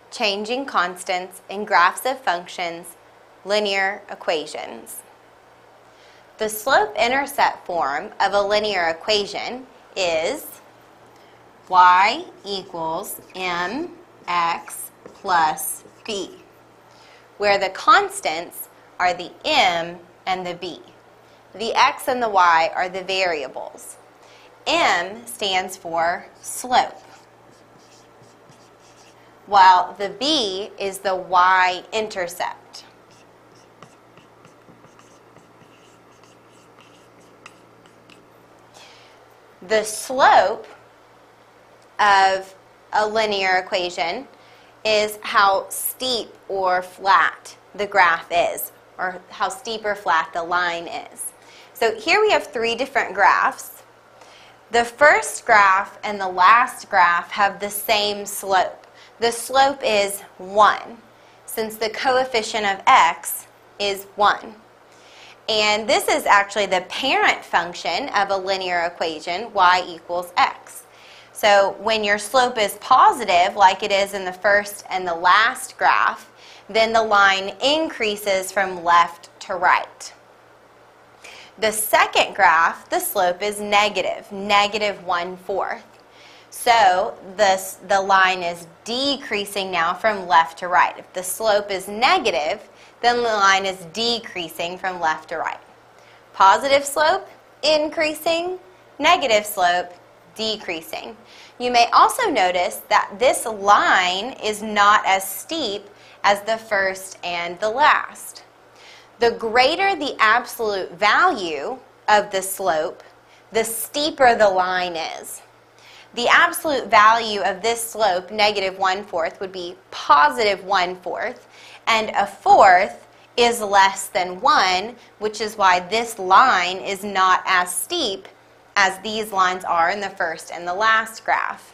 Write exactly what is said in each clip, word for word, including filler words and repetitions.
changing constants in graphs of functions, linear equations. The slope-intercept form of a linear equation is y equals mx plus b, where the constants are the m and the b. The x and the y are the variables. M stands for slope, while the b is the y-intercept. The slope of a linear equation is how steep or flat the graph is, or how steep or flat the line is. So here we have three different graphs. The first graph and the last graph have the same slope. The slope is one, since the coefficient of x is one. And this is actually the parent function of a linear equation, y equals x. So when your slope is positive, like it is in the first and the last graph, then the line increases from left to right. The second graph, the slope is negative, negative one-fourth. So this, the line is decreasing now from left to right. If the slope is negative, then the line is decreasing from left to right. Positive slope, increasing. Negative slope, decreasing. You may also notice that this line is not as steep as the first and the last. The greater the absolute value of the slope, the steeper the line is. The absolute value of this slope, negative one-fourth, would be positive one-fourth, and a fourth is less than one, which is why this line is not as steep as these lines are in the first and the last graph.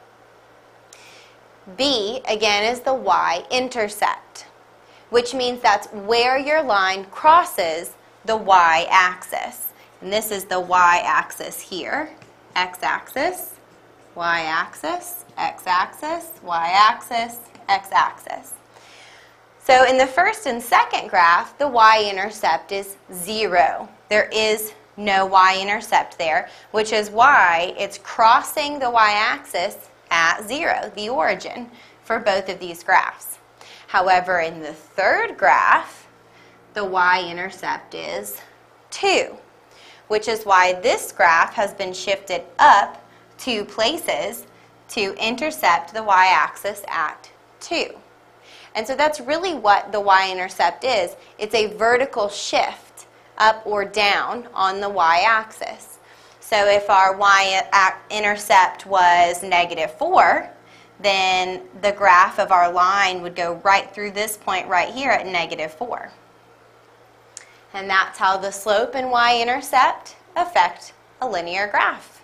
B, again, is the y-intercept, which means that's where your line crosses the y-axis. And this is the y-axis here, x-axis, y-axis, x-axis, y-axis, x-axis. So in the first and second graph, the y-intercept is zero. There is no y-intercept there, which is why it's crossing the y-axis at zero, the origin, for both of these graphs. However, in the third graph, the y-intercept is two, which is why this graph has been shifted up two places to intercept the y-axis at two. And so that's really what the y-intercept is. It's a vertical shift up or down on the y-axis. So if our y-intercept was negative four, then the graph of our line would go right through this point right here at negative four. And that's how the slope and y-intercept affect a linear graph.